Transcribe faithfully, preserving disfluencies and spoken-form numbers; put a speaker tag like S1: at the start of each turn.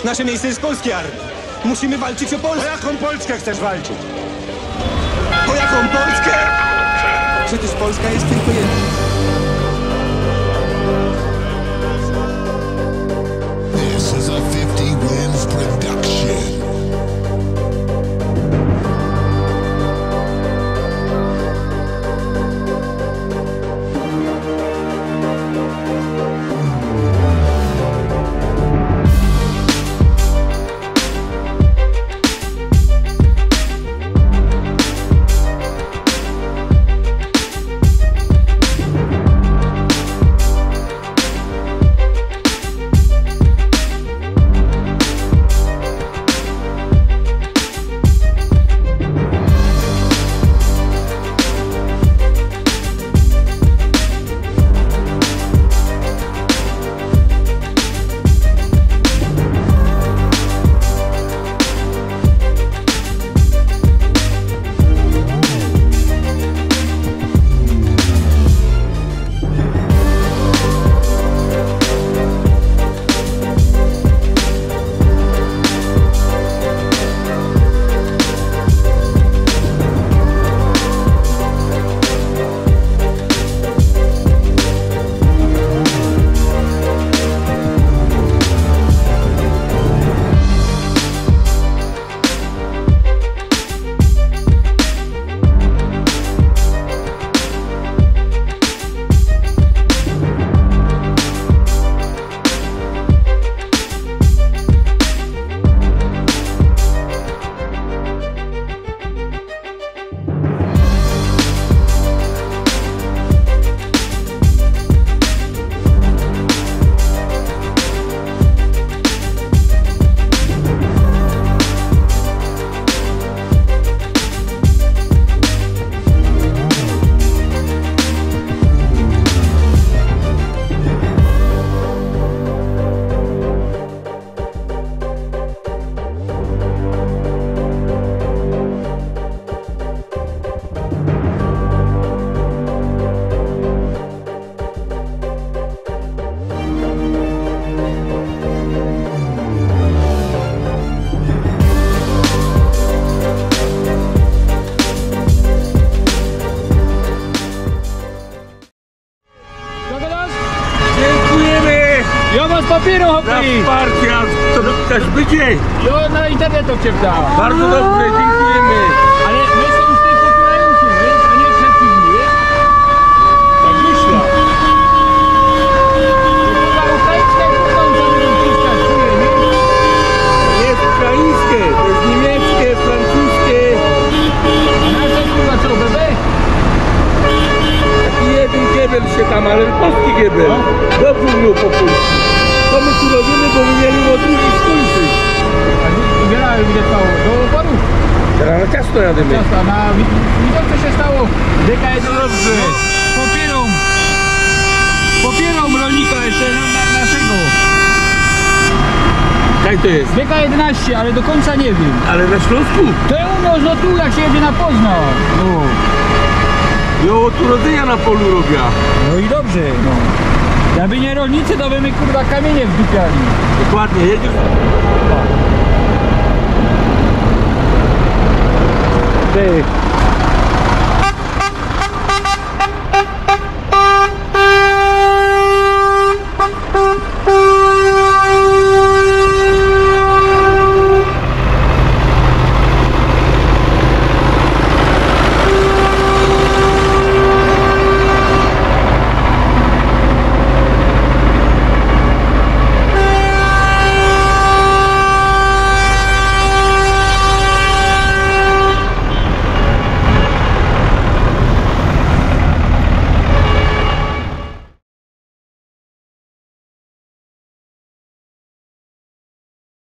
S1: Nasze miejsce jest w polskiej armii. Musimy walczyć o Polskę.
S2: O jaką Polskę chcesz walczyć?
S1: O jaką Polskę? Przecież Polska jest tylko jedna.
S3: This is a fifty wins production.
S4: Papieru hopli!
S2: Partia, to też będzie.
S4: Jo, na internetu cię wdała.
S2: Bardzo dobrze, dziękujemy.
S4: Ale my są z tej popierający, wiesz, a nie przeciwni, wiesz? Tak myślę. To za ukraińskie kurwa możemy wciskać, czuję, nie?
S2: To jest ukraińskie, to jest niemieckie, francuskie.
S4: A nasze kurwa co, bebe?
S2: Taki jeden giebel się tam, ale polski giebel. Dobrze mówił po polsku. Co my tu robimy, bo my mieli o drugi skończyć.
S4: A wiele gdzie stało? Do Borów.
S2: Teraz na ciasto jadymy.
S4: Ciasta, na... Widział co się stało? Deka jest dobrze. Popierą. Popierą rolnika jeszcze na, na, naszego.
S2: Jak to jest?
S4: Deka jedenaście, ale do końca nie wiem.
S2: Ale na Śląsku?
S4: To jest u nas, no tu jak się jedzie na Poznań. No.
S2: Jo, od urodzenia na polu robię.
S4: No i dobrze, no. Jakby nie rolnicy, to by my kurwa kamienie wdupiali.
S2: Dokładnie, jedziesz.
S4: Ty.